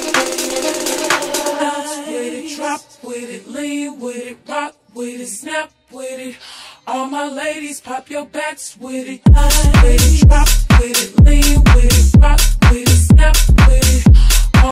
with it, drop with it, lean with it, rock with it, snap with it. All my ladies, pop your backs with it. With it, drop with it.